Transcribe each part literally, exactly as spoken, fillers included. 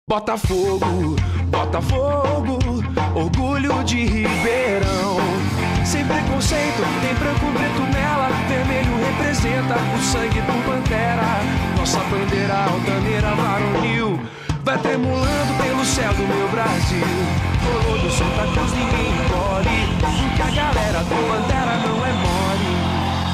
Botafogo, Botafogo, orgulho de Ribeirão. Sem preconceito, tem branco preto nela, vermelho representa o sangue do Pantera. Nossa bandeira altaneira varonil vai tremulando pelo céu do meu Brasil. Colou do Santa Cruz ninguém engole, porque a galera do Pantera não é mole.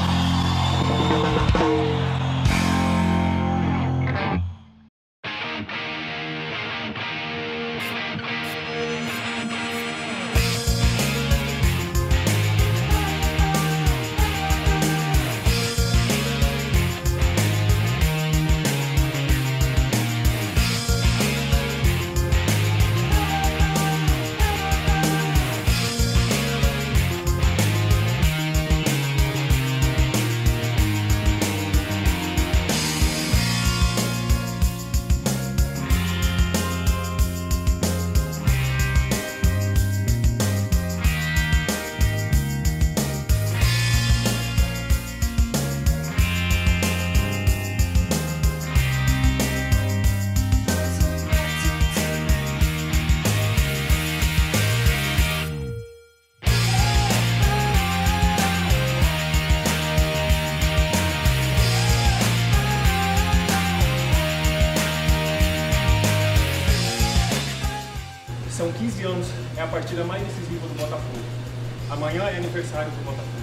São quinze anos, é a partida mais decisiva do Botafogo. Amanhã é aniversário do Botafogo.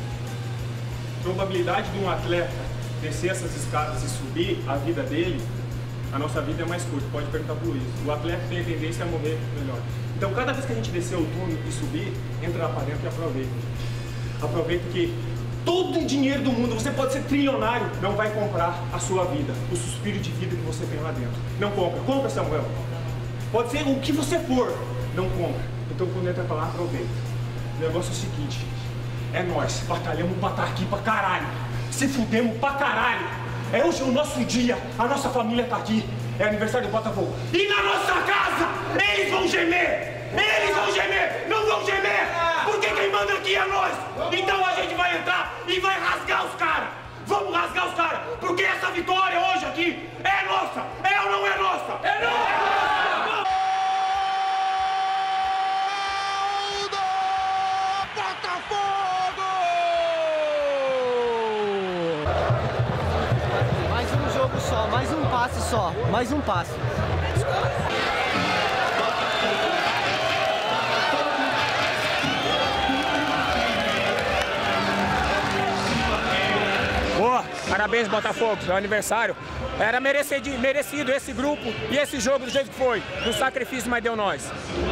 A probabilidade de um atleta descer essas escadas e subir a vida dele, a nossa vida é mais curta, pode perguntar pro Luiz. O atleta tem a tendência a morrer melhor. Então cada vez que a gente descer o túnel e subir, entra lá para dentro e aproveita. Aproveita que todo o dinheiro do mundo, você pode ser trilionário, não vai comprar a sua vida, o suspiro de vida que você tem lá dentro. Não compra. Compra, Samuel. Pode ser o que você for. Não compra. Então quando entra pra lá, aproveita. O negócio é o seguinte, é nós, batalhamos pra estar aqui pra caralho. Se fudemos pra caralho. É hoje o nosso dia, a nossa família tá aqui. É aniversário do Botafogo. E na nossa casa, eles vão gemer! Eles vão gemer! Não vão gemer! Porque quem manda aqui é nós! Então a gente vai entrar e vai rasgar os caras! Vamos rasgar os caras! Porque essa vitória hoje aqui é nossa! É ou não é nossa? É nossa! Mais um jogo só, mais um passe só, mais um passe. Boa, parabéns Botafogo, seu aniversário. Era merecido, merecido esse grupo e esse jogo do jeito que foi, do sacrifício, mas deu nós.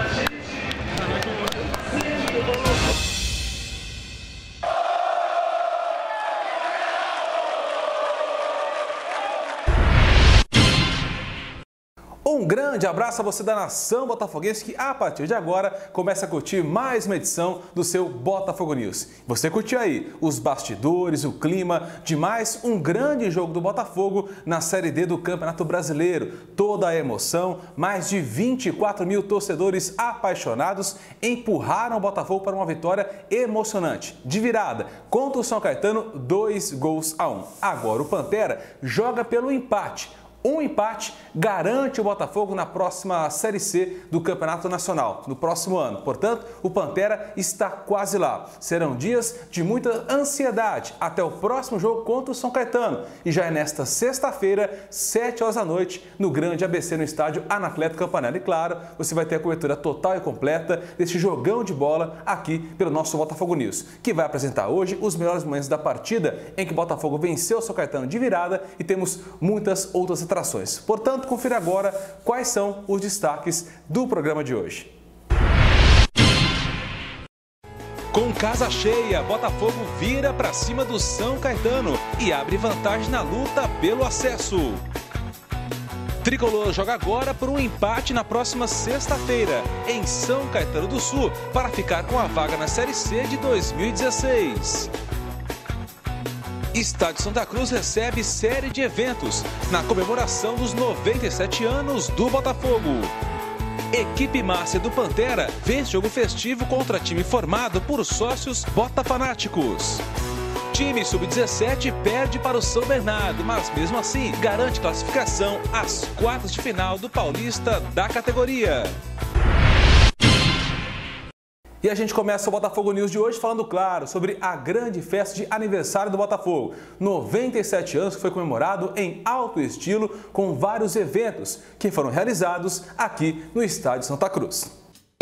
Um grande abraço a você da nação botafoguense que, a partir de agora, começa a curtir mais uma edição do seu Botafogo News. Você curtiu aí os bastidores, o clima de mais um grande jogo do Botafogo na Série D do Campeonato Brasileiro. Toda a emoção, mais de vinte e quatro mil torcedores apaixonados empurraram o Botafogo para uma vitória emocionante, de virada, contra o São Caetano, dois gols a um. Agora o Pantera joga pelo empate. Um empate garante o Botafogo na próxima Série C do Campeonato Nacional, no próximo ano. Portanto, o Pantera está quase lá. Serão dias de muita ansiedade até o próximo jogo contra o São Caetano. E já é nesta sexta-feira, sete horas da noite, no Grande A B C, no estádio Anacleto Campanella. E claro, você vai ter a cobertura total e completa desse jogão de bola aqui pelo nosso Botafogo News, que vai apresentar hoje os melhores momentos da partida em que o Botafogo venceu o São Caetano de virada e temos muitas outras atrações. Portanto, confira agora quais são os destaques do programa de hoje. Com casa cheia, Botafogo vira para cima do São Caetano e abre vantagem na luta pelo acesso. Tricolor joga agora por um empate na próxima sexta-feira, em São Caetano do Sul, para ficar com a vaga na Série C de dois mil e dezesseis. Estádio Santa Cruz recebe série de eventos na comemoração dos noventa e sete anos do Botafogo. Equipe Márcia do Pantera vence jogo festivo contra time formado por sócios botafanáticos. time sub dezessete perde para o São Bernardo, mas mesmo assim garante classificação às quartas de final do Paulista da categoria. E a gente começa o Botafogo News de hoje falando, claro, sobre a grande festa de aniversário do Botafogo. noventa e sete anos que foi comemorado em alto estilo com vários eventos que foram realizados aqui no Estádio Santa Cruz.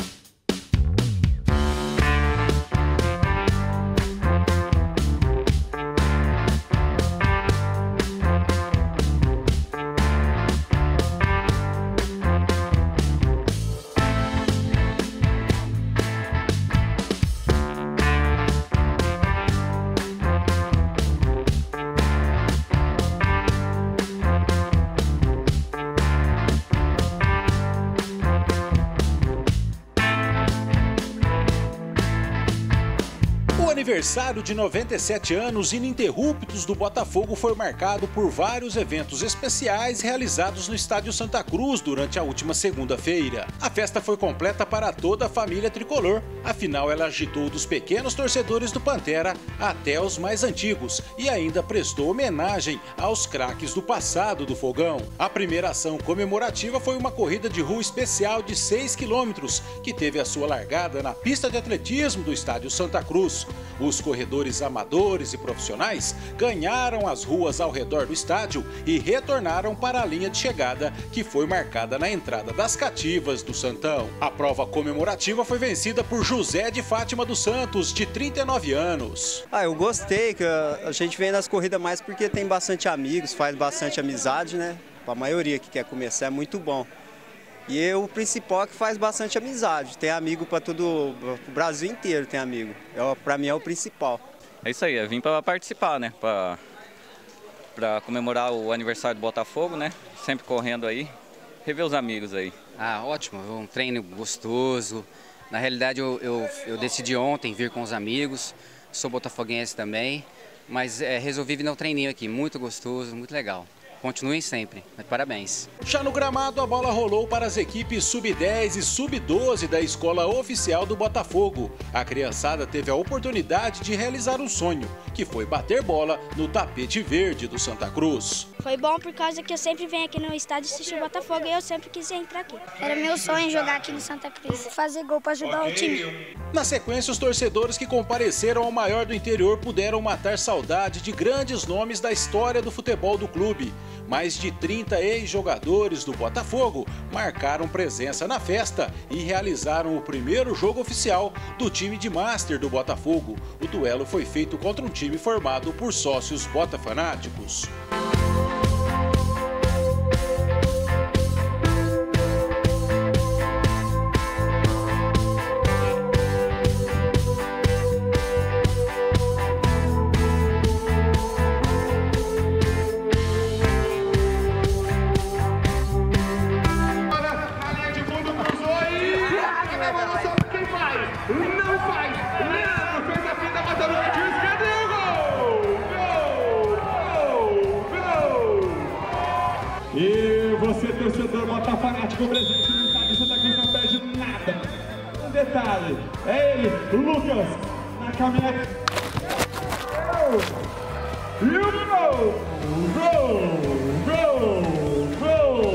O aniversário de noventa e sete anos ininterruptos do Botafogo foi marcado por vários eventos especiais realizados no Estádio Santa Cruz durante a última segunda-feira. A festa foi completa para toda a família tricolor, afinal ela agitou dos pequenos torcedores do Pantera até os mais antigos e ainda prestou homenagem aos craques do passado do Fogão. A primeira ação comemorativa foi uma corrida de rua especial de seis quilômetros, que teve a sua largada na pista de atletismo do Estádio Santa Cruz. Os corredores amadores e profissionais ganharam as ruas ao redor do estádio e retornaram para a linha de chegada, que foi marcada na entrada das cativas do Santão. A prova comemorativa foi vencida por José de Fátima dos Santos, de trinta e nove anos. Ah, eu gostei, que a gente vem nas corridas mais porque tem bastante amigos, faz bastante amizade, né? A maioria que quer começar é muito bom. E eu, o principal é que faz bastante amizade, tem amigo para todo o Brasil inteiro, tem amigo. Para mim é o principal. É isso aí, eu vim para participar, né? Para para comemorar o aniversário do Botafogo, né? Sempre correndo aí, rever os amigos aí. Ah, ótimo, um treino gostoso. Na realidade eu, eu, eu decidi ontem vir com os amigos, sou botafoguense também, mas é, resolvi vir no treininho aqui, muito gostoso, muito legal. Continuem sempre, parabéns. Já no gramado, a bola rolou para as equipes sub dez e sub doze da Escola Oficial do Botafogo. A criançada teve a oportunidade de realizar um sonho, que foi bater bola no tapete verde do Santa Cruz. Foi bom por causa que eu sempre venho aqui no estádio assistir o Botafogo e eu sempre quis entrar aqui. Era meu sonho jogar aqui no Santa Cruz, fazer gol para ajudar o time. Na sequência, os torcedores que compareceram ao maior do interior puderam matar saudade de grandes nomes da história do futebol do clube. Mais de trinta ex-jogadores do Botafogo marcaram presença na festa e realizaram o primeiro jogo oficial do time de Master do Botafogo. O duelo foi feito contra um time formado por sócios botafanáticos. E você, torcedor botafanático presente no estádio Santa Cruz, não perde nada. Um detalhe, é ele, Lucas, na caminhada. E o gol! Gol! Gol! Gol!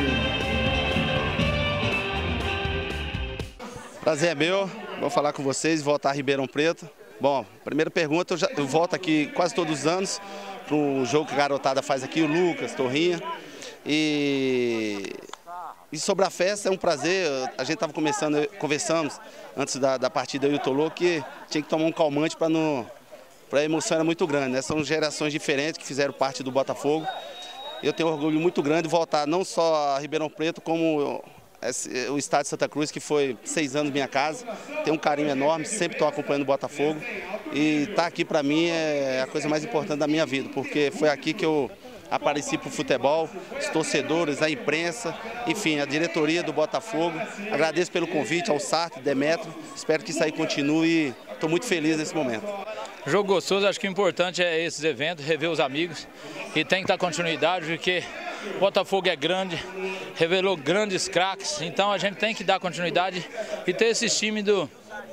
Prazer é meu, vou falar com vocês, voltar a Ribeirão Preto. Bom, primeira pergunta, eu, já, eu volto aqui quase todos os anos para o jogo que a garotada faz aqui, o Lucas, Torrinha. E, e sobre a festa, é um prazer, a gente estava começando, conversamos antes da, da partida eu e o Tolô, que tinha que tomar um calmante para não... a emoção era muito grande, né? São gerações diferentes que fizeram parte do Botafogo. Eu tenho um orgulho muito grande de voltar não só a Ribeirão Preto, como o estádio Santa Cruz, que foi seis anos minha casa. Tenho um carinho enorme, sempre estou acompanhando o Botafogo. E estar aqui para mim é a coisa mais importante da minha vida, porque foi aqui que eu apareci para o futebol, os torcedores, a imprensa, enfim, a diretoria do Botafogo. Agradeço pelo convite ao Sarto, Demetrio, espero que isso aí continue. Estou muito feliz nesse momento. Jogo gostoso, acho que o importante é esses eventos, rever os amigos e tem que dar continuidade, porque o Botafogo é grande, revelou grandes craques, então a gente tem que dar continuidade e ter esses times do,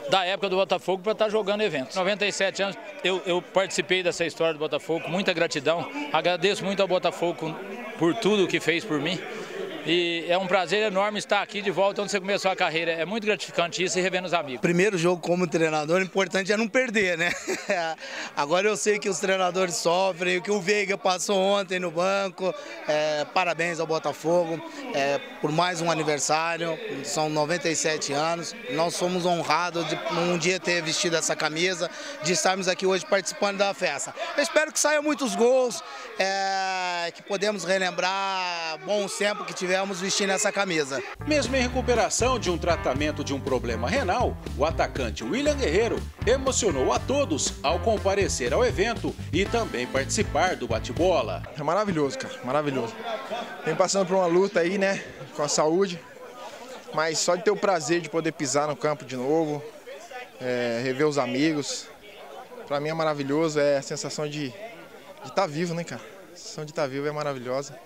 da época do Botafogo para estar jogando eventos. noventa e sete anos, eu, eu participei dessa história do Botafogo, muita gratidão. Agradeço muito ao Botafogo por tudo que fez por mim. E é um prazer enorme estar aqui de volta onde você começou a carreira. É muito gratificante isso e revendo os amigos. Primeiro jogo como treinador, o importante é não perder, né? Agora eu sei que os treinadores sofrem, o que o Veiga passou ontem no banco. É, parabéns ao Botafogo é, por mais um aniversário. São noventa e sete anos. Nós somos honrados de um dia ter vestido essa camisa, de estarmos aqui hoje participando da festa. Eu espero que saiam muitos gols, é, que podemos relembrar bons tempos que tivemos vestindo essa camisa. Mesmo em recuperação de um tratamento de um problema renal, o atacante William Guerreiro emocionou a todos ao comparecer ao evento e também participar do bate-bola. É maravilhoso, cara, maravilhoso. Vem passando por uma luta aí, né, com a saúde, mas só de ter o prazer de poder pisar no campo de novo, é, rever os amigos, pra mim é maravilhoso, é a sensação de estar vivo, né, cara? A sensação de estar vivo é maravilhosa.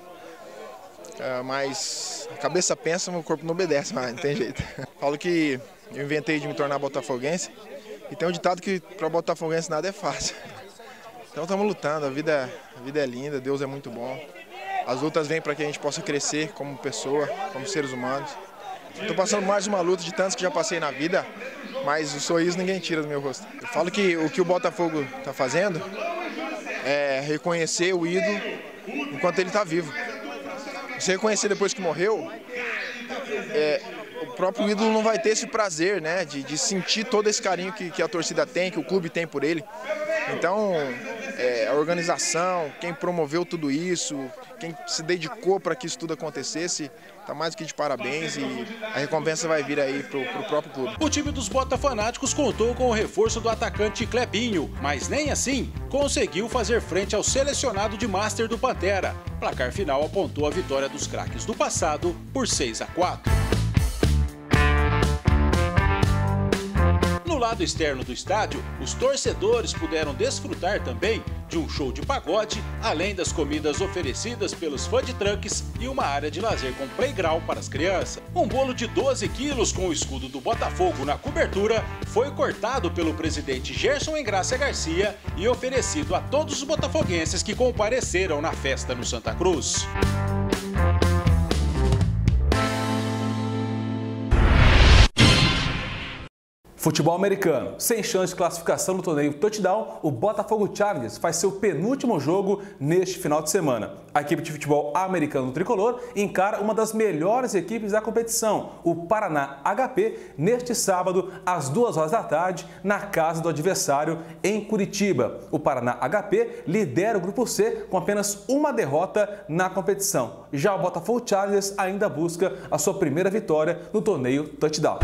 É, mas a cabeça pensa, o corpo não obedece, mas não tem jeito. Falo que eu inventei de me tornar botafoguense e tem um ditado que para botafoguense nada é fácil. Então estamos lutando, a vida, a vida é linda, Deus é muito bom. As lutas vêm para que a gente possa crescer como pessoa, como seres humanos. Estou passando mais uma luta de tantos que já passei na vida, mas o sorriso ninguém tira do meu rosto. Eu falo que o que o Botafogo está fazendo é reconhecer o ídolo enquanto ele está vivo. Se reconhecer depois que morreu, é, o próprio ídolo não vai ter esse prazer, né, de, de sentir todo esse carinho que, que a torcida tem, que o clube tem por ele. Então, é, a organização, quem promoveu tudo isso, quem se dedicou para que isso tudo acontecesse, está mais do que de parabéns e a recompensa vai vir aí para o próprio clube. O time dos Botafanáticos contou com o reforço do atacante Clebinho, mas nem assim conseguiu fazer frente ao selecionado de Master do Pantera. O placar final apontou a vitória dos craques do passado por seis a quatro. No lado externo do estádio, os torcedores puderam desfrutar também de um show de pagode, além das comidas oferecidas pelos food trucks e uma área de lazer com playground para as crianças. Um bolo de doze quilos com o escudo do Botafogo na cobertura foi cortado pelo presidente Gerson Engrácia Garcia e oferecido a todos os botafoguenses que compareceram na festa no Santa Cruz. Futebol americano. Sem chance de classificação no torneio Touchdown, o Botafogo Chargers faz seu penúltimo jogo neste final de semana. A equipe de futebol americano tricolor encara uma das melhores equipes da competição, o Paraná H P, neste sábado, às duas horas da tarde, na casa do adversário, em Curitiba. O Paraná H P lidera o grupo C com apenas uma derrota na competição. Já o Botafogo Chargers ainda busca a sua primeira vitória no torneio Touchdown.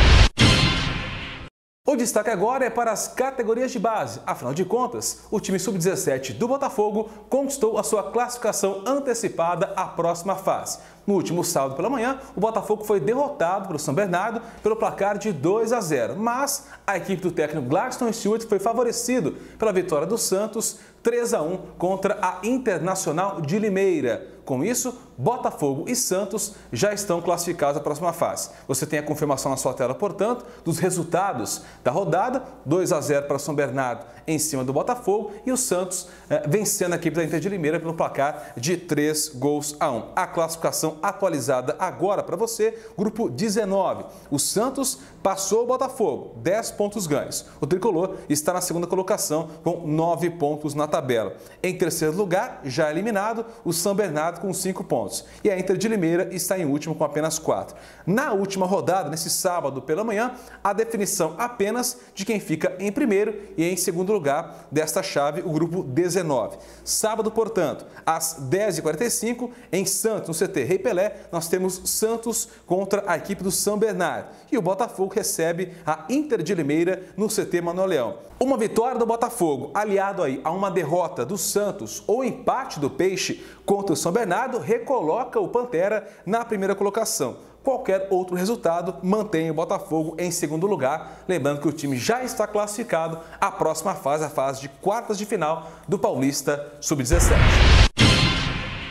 O destaque agora é para as categorias de base. Afinal de contas, o time sub dezessete do Botafogo conquistou a sua classificação antecipada à próxima fase. No último sábado pela manhã, o Botafogo foi derrotado pelo São Bernardo pelo placar de dois a zero. Mas a equipe do técnico Gladstone Stewart foi favorecido pela vitória do Santos três a um contra a Internacional de Limeira. Com isso, Botafogo e Santos já estão classificados à próxima fase. Você tem a confirmação na sua tela, portanto, dos resultados da rodada. dois a zero para São Bernardo em cima do Botafogo e o Santos eh, vencendo a equipe da Inter de Limeira pelo placar de três gols a um. A classificação atualizada agora para você, grupo dezenove. O Santos passou o Botafogo, dez pontos ganhos. O tricolor está na segunda colocação com nove pontos na tabela. Em terceiro lugar, já eliminado, o São Bernardo com cinco pontos. E a Inter de Limeira está em último com apenas quatro. Na última rodada, nesse sábado pela manhã, a definição apenas de quem fica em primeiro e em segundo lugar desta chave, o grupo dezenove. Sábado, portanto, às dez e quarenta e cinco, em Santos, no C T Rei Pelé, nós temos Santos contra a equipe do São Bernardo. E o Botafogo recebe a Inter de Limeira no C T Manuel Leão. Uma vitória do Botafogo, aliado aí a uma derrota do Santos ou empate do Peixe contra o São Bernardo, recoloca o Pantera na primeira colocação. Qualquer outro resultado mantém o Botafogo em segundo lugar. Lembrando que o time já está classificado à próxima fase, a fase de quartas de final do Paulista sub dezessete.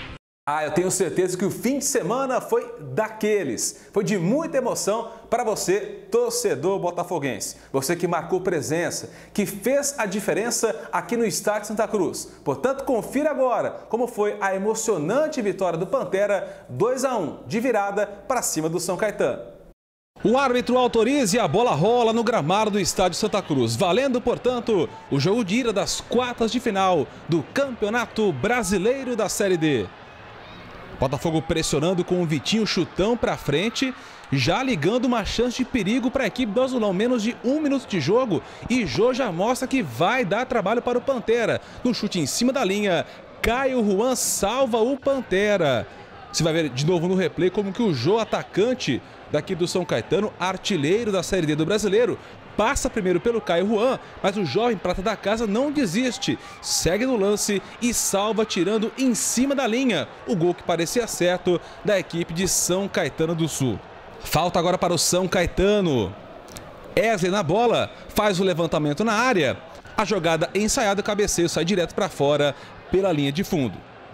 Ah, eu tenho certeza que o fim de semana foi daqueles. Foi de muita emoção para você, torcedor botafoguense. Você que marcou presença, que fez a diferença aqui no Estádio Santa Cruz. Portanto, confira agora como foi a emocionante vitória do Pantera dois a um de virada para cima do São Caetano. O árbitro autoriza e a bola rola no gramado do Estádio Santa Cruz, valendo, portanto, o jogo de ida das quartas de final do Campeonato Brasileiro da Série D. Botafogo pressionando com o Vitinho chutão para frente, já ligando uma chance de perigo para a equipe do Azulão. Menos de um minuto de jogo e Jô já mostra que vai dar trabalho para o Pantera. No chute em cima da linha, Caio Juan salva o Pantera. Você vai ver de novo no replay como que o Jô, atacante daqui do São Caetano, artilheiro da Série D do Brasileiro, passa primeiro pelo Caio Juan, mas o jovem prata da casa não desiste. Segue no lance e salva tirando em cima da linha o gol que parecia certo da equipe de São Caetano do Sul. Falta agora para o São Caetano. Wesley na bola, faz o levantamento na área. A jogada ensaiada, o cabeceio sai direto para fora pela linha de fundo.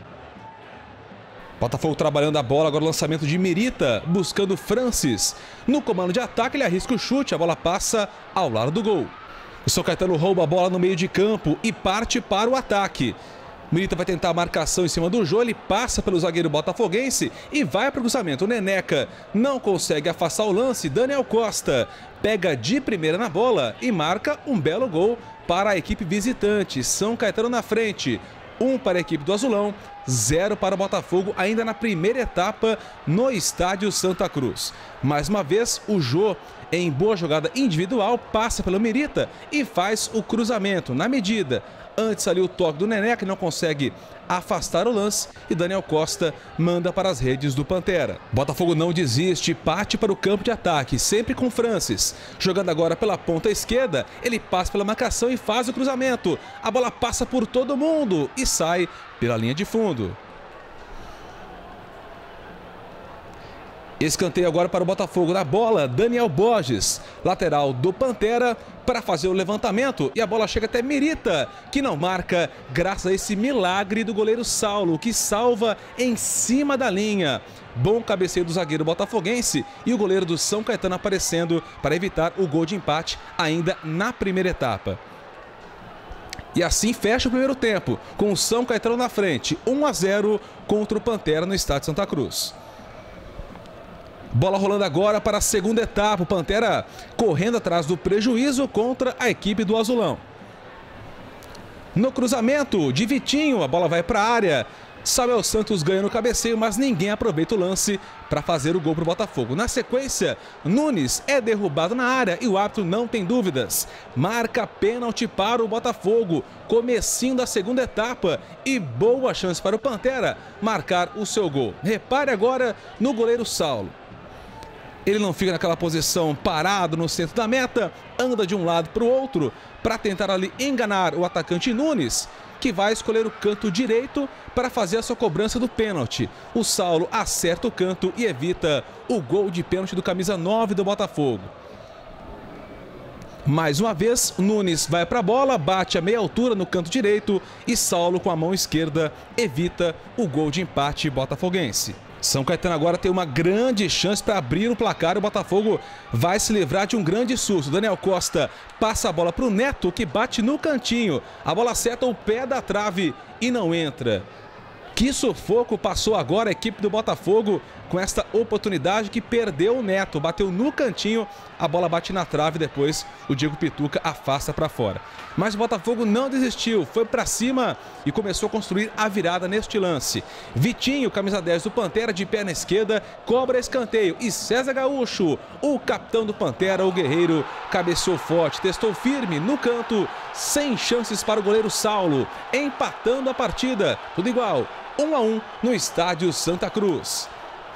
Botafogo trabalhando a bola, agora o lançamento de Mirita, buscando Francis. No comando de ataque, ele arrisca o chute, a bola passa ao lado do gol. O São Caetano rouba a bola no meio de campo e parte para o ataque. Mirita vai tentar a marcação em cima do Jô, ele passa pelo zagueiro botafoguense e vai para o cruzamento. O Neneca não consegue afastar o lance, Daniel Costa pega de primeira na bola e marca um belo gol para a equipe visitante. São Caetano na frente. Um para a equipe do Azulão, zero para o Botafogo, ainda na primeira etapa no Estádio Santa Cruz. Mais uma vez, o Jô, em boa jogada individual, passa pelo Mirita e faz o cruzamento na medida. Antes ali o toque do Nené, que não consegue afastar o lance, e Daniel Costa manda para as redes do Pantera. Botafogo não desiste, parte para o campo de ataque, sempre com Francis. Jogando agora pela ponta esquerda, ele passa pela marcação e faz o cruzamento. A bola passa por todo mundo e sai pela linha de fundo. Escanteio agora para o Botafogo. Na bola, Daniel Borges, lateral do Pantera, para fazer o levantamento. E a bola chega até Mirita, que não marca, graças a esse milagre do goleiro Saulo, que salva em cima da linha. Bom cabeceio do zagueiro botafoguense e o goleiro do São Caetano aparecendo para evitar o gol de empate ainda na primeira etapa. E assim fecha o primeiro tempo, com o São Caetano na frente, um a zero contra o Pantera no Estádio Santa Cruz. Bola rolando agora para a segunda etapa, o Pantera correndo atrás do prejuízo contra a equipe do Azulão. No cruzamento de Vitinho, a bola vai para a área. Samuel Santos ganha no cabeceio, mas ninguém aproveita o lance para fazer o gol para o Botafogo. Na sequência, Nunes é derrubado na área e o árbitro não tem dúvidas. Marca pênalti para o Botafogo, comecinho da segunda etapa e boa chance para o Pantera marcar o seu gol. Repare agora no goleiro Saulo. Ele não fica naquela posição parado no centro da meta, anda de um lado para o outro para tentar ali enganar o atacante Nunes, que vai escolher o canto direito para fazer a sua cobrança do pênalti. O Saulo acerta o canto e evita o gol de pênalti do camisa nove do Botafogo. Mais uma vez, Nunes vai para a bola, bate a meia altura no canto direito e Saulo com a mão esquerda evita o gol de empate botafoguense. São Caetano agora tem uma grande chance para abrir o placar. O Botafogo vai se livrar de um grande susto. Daniel Costa passa a bola para o Neto, que bate no cantinho. A bola acerta o pé da trave e não entra. Que sufoco passou agora a equipe do Botafogo com esta oportunidade que perdeu o Neto. Bateu no cantinho, a bola bate na trave, depois o Diego Pituca afasta para fora. Mas o Botafogo não desistiu, foi para cima e começou a construir a virada neste lance. Vitinho, camisa dez do Pantera, de perna esquerda, cobra escanteio. E César Gaúcho, o capitão do Pantera, o guerreiro, cabeceou forte, testou firme no canto, sem chances para o goleiro Saulo, empatando a partida. Tudo igual, um a um no Estádio Santa Cruz.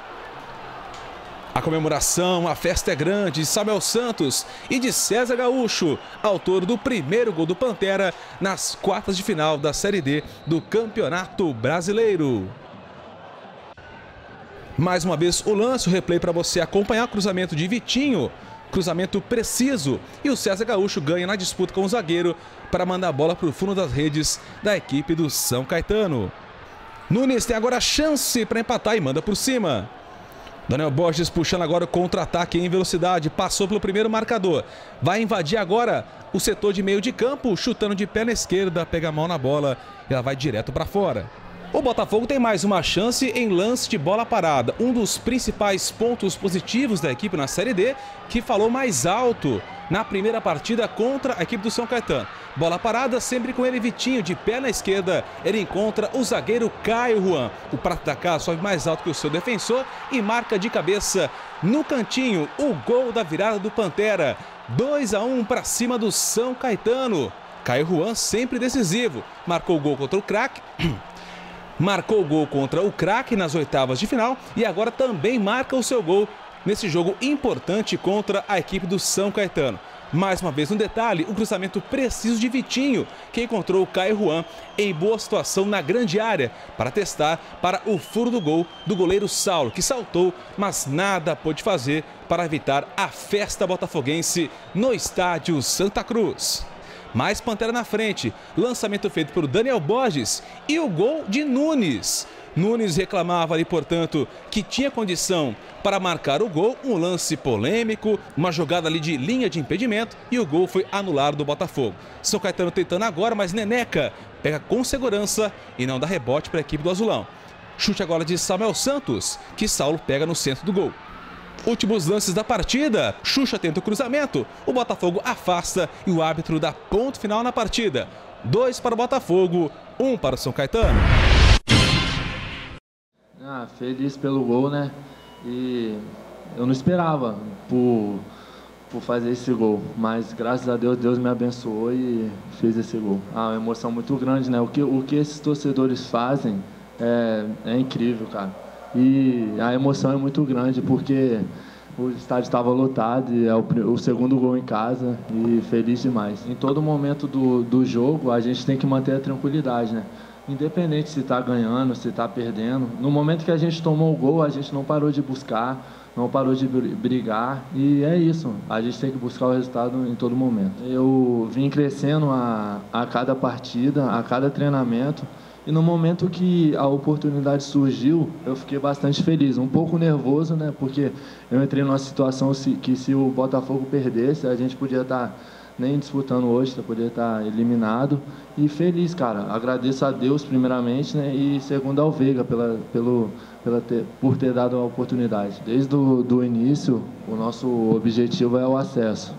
A comemoração, a festa é grande de Samuel Santos e de César Gaúcho, autor do primeiro gol do Pantera nas quartas de final da Série D do Campeonato Brasileiro. Mais uma vez o lance, o replay para você acompanhar o cruzamento de Vitinho. Cruzamento preciso e o César Gaúcho ganha na disputa com o zagueiro para mandar a bola para o fundo das redes da equipe do São Caetano. Nunes tem agora a chance para empatar e manda por cima. Daniel Borges puxando agora o contra-ataque em velocidade. Passou pelo primeiro marcador. Vai invadir agora o setor de meio de campo, chutando de pé na esquerda, pega a mão na bola e ela vai direto para fora. O Botafogo tem mais uma chance em lance de bola parada. Um dos principais pontos positivos da equipe na Série D, que falou mais alto na primeira partida contra a equipe do São Caetano. Bola parada sempre com ele, Vitinho, de pé na esquerda. Ele encontra o zagueiro Caio Juan. O prato da casa sobe mais alto que o seu defensor e marca de cabeça no cantinho o gol da virada do Pantera. dois a um para cima do São Caetano. Caio Juan sempre decisivo. Marcou o gol contra o craque. Marcou o gol contra o craque nas oitavas de final e agora também marca o seu gol nesse jogo importante contra a equipe do São Caetano. Mais uma vez um detalhe, o cruzamento preciso de Vitinho, que encontrou o Caio Juan em boa situação na grande área para testar para o furo do gol do goleiro Saulo, que saltou, mas nada pôde fazer para evitar a festa botafoguense no estádio Santa Cruz. Mais Pantera na frente, lançamento feito por Daniel Borges e o gol de Nunes. Nunes reclamava ali, portanto, que tinha condição para marcar o gol, um lance polêmico, uma jogada ali de linha de impedimento e o gol foi anulado do Botafogo. São Caetano tentando agora, mas Neneca pega com segurança e não dá rebote para a equipe do Azulão. Chute agora de Samuel Santos, que Saulo pega no centro do gol. Últimos lances da partida, Xuxa tenta o cruzamento, o Botafogo afasta e o árbitro dá ponto final na partida. Dois para o Botafogo, um para o São Caetano. Ah, feliz pelo gol, né? E eu não esperava por, por fazer esse gol, mas graças a Deus, Deus me abençoou e fez esse gol. Ah, uma emoção muito grande, né? O que, o que esses torcedores fazem é, é incrível, cara. E a emoção é muito grande porque o estádio estava lotado e é o, o segundo gol em casa e feliz demais. Em todo momento do, do jogo a gente tem que manter a tranquilidade, né? Independente se está ganhando, se está perdendo. No momento que a gente tomou o gol, a gente não parou de buscar, não parou de brigar e é isso. A gente tem que buscar o resultado em todo momento. Eu vim crescendo a, a cada partida, a cada treinamento. E no momento que a oportunidade surgiu, eu fiquei bastante feliz, um pouco nervoso, né? Porque eu entrei numa situação que se o Botafogo perdesse, a gente podia estar nem disputando hoje, podia estar eliminado. E feliz, cara. Agradeço a Deus primeiramente, né? E segundo ao Veiga pela, pelo, pela ter, por ter dado a oportunidade. Desde o do início, o nosso objetivo é o acesso.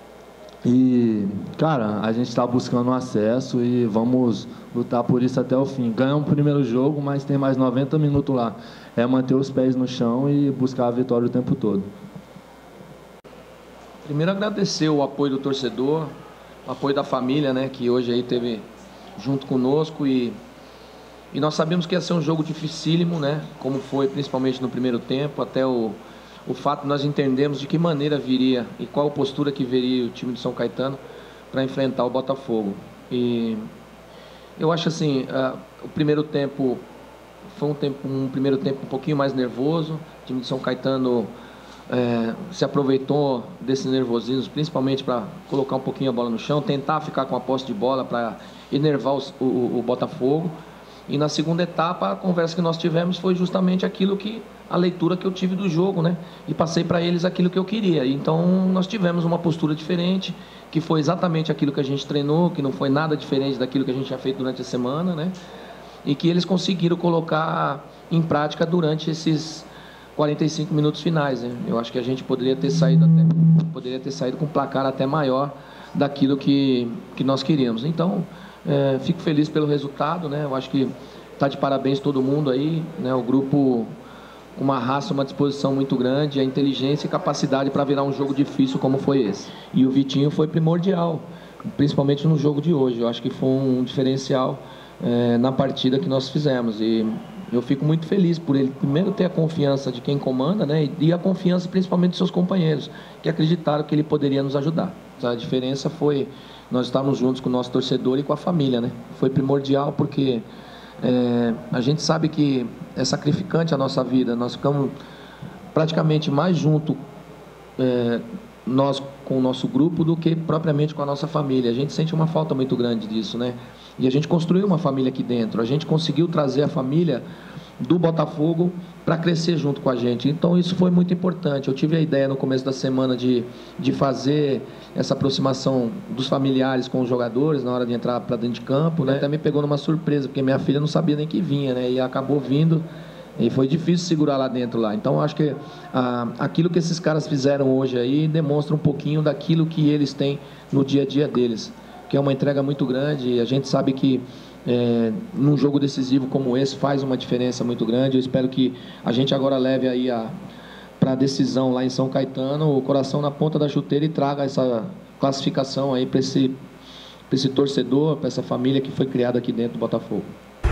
E, cara, a gente está buscando o acesso e vamos lutar por isso até o fim. Ganhamos o primeiro jogo, mas tem mais noventa minutos lá. É manter os pés no chão e buscar a vitória o tempo todo. Primeiro, agradecer o apoio do torcedor, o apoio da família, né, que hoje aí teve junto conosco. E, e nós sabemos que ia ser um jogo dificílimo, né, como foi principalmente no primeiro tempo, até o... O fato de nós entendermos de que maneira viria e qual postura que viria o time de São Caetano para enfrentar o Botafogo. E eu acho assim, uh, o primeiro tempo foi um, tempo, um primeiro tempo um pouquinho mais nervoso. O time de São Caetano uh, se aproveitou desses nervosismos, principalmente para colocar um pouquinho a bola no chão, tentar ficar com a posse de bola para enervar os, o, o Botafogo. E na segunda etapa, a conversa que nós tivemos foi justamente aquilo que, a leitura que eu tive do jogo, né? E passei para eles aquilo que eu queria. Então, nós tivemos uma postura diferente, que foi exatamente aquilo que a gente treinou, que não foi nada diferente daquilo que a gente tinha feito durante a semana, né? E que eles conseguiram colocar em prática durante esses quarenta e cinco minutos finais, né? Eu acho que a gente poderia ter saído até, poderia ter saído com um placar até maior daquilo que, que nós queríamos. Então, É, fico feliz pelo resultado, né? Eu acho que está de parabéns todo mundo aí, né? O grupo, uma raça, uma disposição muito grande, a inteligência e capacidade para virar um jogo difícil como foi esse. E o Vitinho foi primordial, principalmente no jogo de hoje. Eu acho que foi um diferencial é, na partida que nós fizemos. E eu fico muito feliz por ele, primeiro, ter a confiança de quem comanda, né? E a confiança principalmente dos seus companheiros, que acreditaram que ele poderia nos ajudar. A diferença foi nós estarmos juntos com o nosso torcedor e com a família, né? Foi primordial porque é, a gente sabe que é sacrificante a nossa vida. Nós ficamos praticamente mais juntos é, nós com o nosso grupo do que propriamente com a nossa família. A gente sente uma falta muito grande disso, né? E a gente construiu uma família aqui dentro. A gente conseguiu trazer a família do Botafogo para crescer junto com a gente. Então isso foi muito importante. Eu tive a ideia no começo da semana de, de fazer essa aproximação dos familiares com os jogadores na hora de entrar para dentro de campo, né? Até me pegou numa surpresa, porque minha filha não sabia nem que vinha, né? E acabou vindo. E foi difícil segurar lá dentro lá. Então acho que ah, aquilo que esses caras fizeram hoje aí demonstra um pouquinho daquilo que eles têm no dia a dia deles, que é uma entrega muito grande. E a gente sabe que é, num jogo decisivo como esse faz uma diferença muito grande. Eu espero que a gente agora leve aí a para a decisão lá em São Caetano o coração na ponta da chuteira e traga essa classificação aí para esse, para esse torcedor, para essa família que foi criada aqui dentro do Botafogo.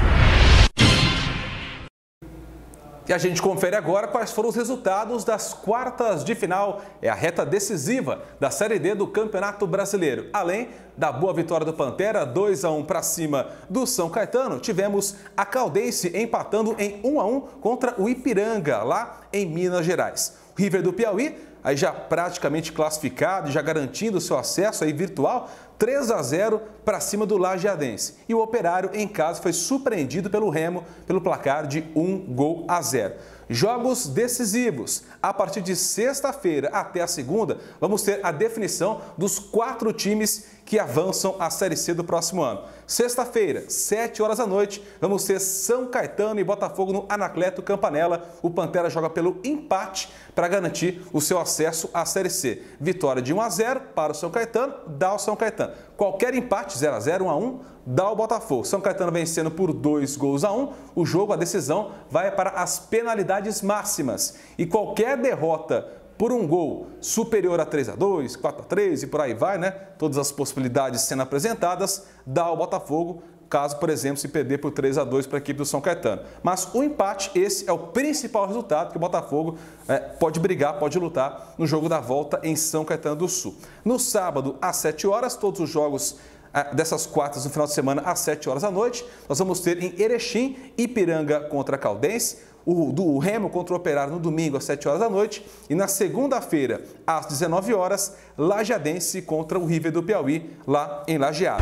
E a gente confere agora quais foram os resultados das quartas de final. É a reta decisiva da Série D do Campeonato Brasileiro. Além da boa vitória do Pantera, dois a um para cima do São Caetano, tivemos a Caldense empatando em um a um contra o Ipiranga, lá em Minas Gerais. O River do Piauí, aí já praticamente classificado, já garantindo seu acesso aí virtual, três a zero para cima do Lajeadense. E o Operário, em casa, foi surpreendido pelo Remo pelo placar de um gol a zero. Jogos decisivos. A partir de sexta-feira até a segunda, vamos ter a definição dos quatro times que avançam à Série C do próximo ano. Sexta-feira, sete horas da noite, vamos ter São Caetano e Botafogo no Anacleto Campanella. O Pantera joga pelo empate para garantir o seu acesso à Série C. Vitória de um a zero para o São Caetano, dá o São Caetano. Qualquer empate, zero a zero, um a um, dá o Botafogo. São Caetano vencendo por dois gols a um. O jogo, a decisão, vai para as penalidades máximas. E qualquer derrota por um gol superior a três a dois, quatro a três e por aí vai, né? Todas as possibilidades sendo apresentadas, dá ao Botafogo, caso, por exemplo, se perder por três a dois para a equipe do São Caetano. Mas o empate, esse é o principal resultado que o Botafogo é, pode brigar, pode lutar no jogo da volta em São Caetano do Sul. No sábado, às sete horas, todos os jogos é, dessas quartas no final de semana, às sete horas da noite, nós vamos ter em Erechim, Ipiranga contra a Caldense, O, do Remo contra o Operário no domingo às sete horas da noite e na segunda-feira às dezenove horas, Lajeadense contra o River do Piauí, lá em Lajeado.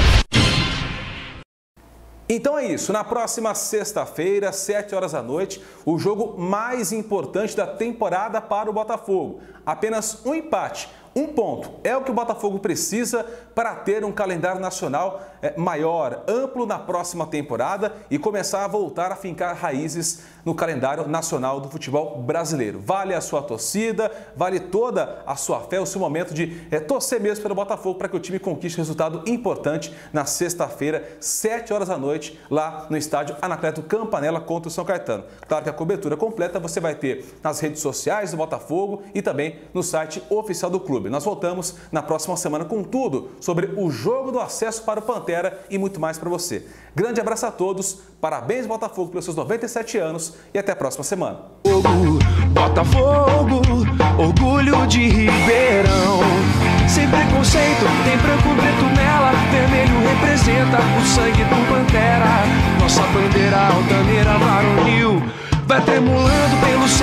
Então é isso, na próxima sexta-feira, sete horas da noite, o jogo mais importante da temporada para o Botafogo. Apenas um empate, um ponto, é o que o Botafogo precisa para ter um calendário nacional maior, amplo na próxima temporada e começar a voltar a fincar raízes no calendário nacional do futebol brasileiro. Vale a sua torcida, vale toda a sua fé, o seu momento de é, torcer mesmo pelo Botafogo para que o time conquiste resultado importante na sexta-feira, sete horas da noite, lá no estádio Anacleto Campanella contra o São Caetano. Claro que a cobertura completa você vai ter nas redes sociais do Botafogo e também no site oficial do clube. Nós voltamos na próxima semana com tudo sobre o jogo do acesso para o Pantera e muito mais para você. Grande abraço a todos, parabéns Botafogo pelos seus noventa e sete anos e até a próxima semana. Botafogo, orgulho de Ribeirão. Sem preconceito, tem branco, preto nela, vermelho representa o sangue do Pantera. Nossa bandeira altaneira varonil vai tremulando pelos